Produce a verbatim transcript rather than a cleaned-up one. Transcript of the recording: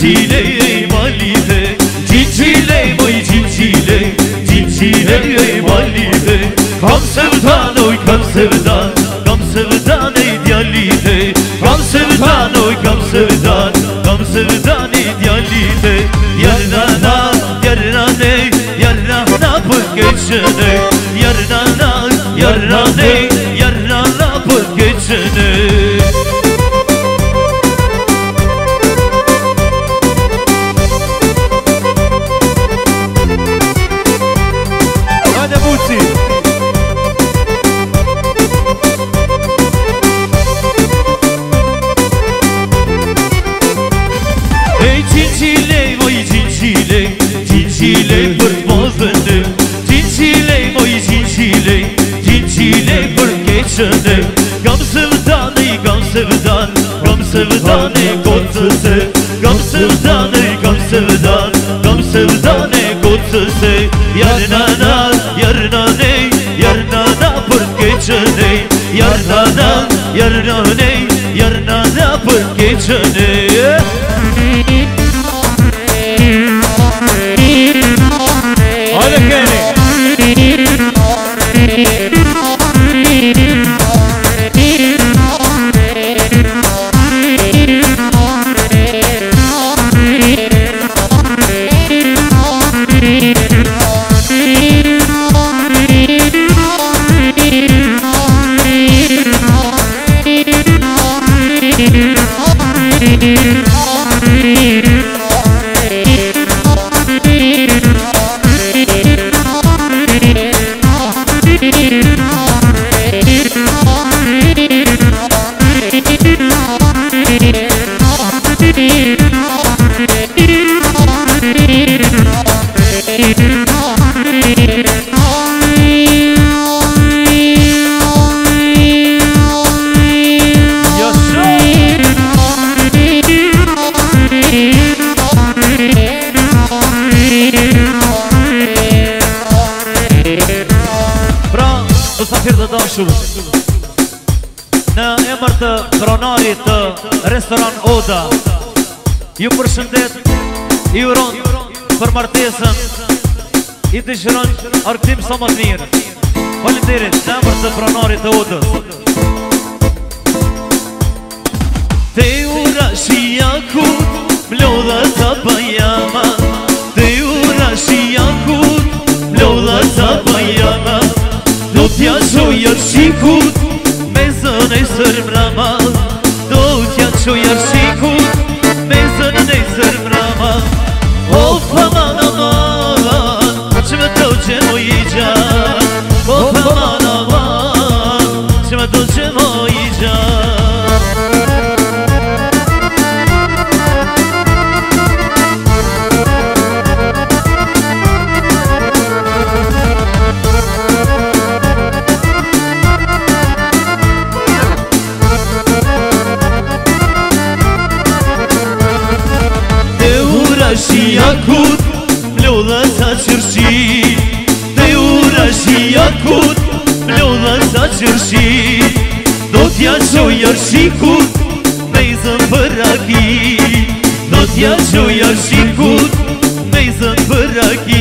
Cincile malite, cincile măi cincile, cincile malite. Cam sevdan oy cam sevdan, cam sevdan idealite. Cam sevdan oy cam sevdan, cam sevdan idealite. Yarnana, yarnane, yarnana pır geçene. Yarnana, yarnane, yarnana pır geçene. Cincile pırtmazını, cincile moy cincile, cincile pırt geçene. Gam sevdanı, gam sevdan, gam sevdanı kotsası. Gam sevdanı, gam sevdan, gam sevdanı kotsası. Yarnana, yarnane, yarnana pırt geçene. Yarnana, yarnane, yarnana pırt geçene. Olha Kenny! Në emër të pronarit të restoran Oda, ju përshëndet, i uron për martesën, i dëshiron argëtim sa më të mirë. Faleminderit në emër të pronarit të Odës. Te ura shiakut, mlodha sa bajama. Te ura shiakut, mlodha sa bajama. Do t'ja qoja shikut, me zën e sërmrama. Do t'ja qoja shikut, me zën e sërmrama. O faman aman, që me do që moj i gjan. O faman aman, që me do që moj i gjan. Shiakut, mlodha sa qërshi. Te ura shiakut, mlodha sa qërshi. Do t'ja qoja shikut, me i zën për raki. Do t'ja qoja shikut, me i zën për raki.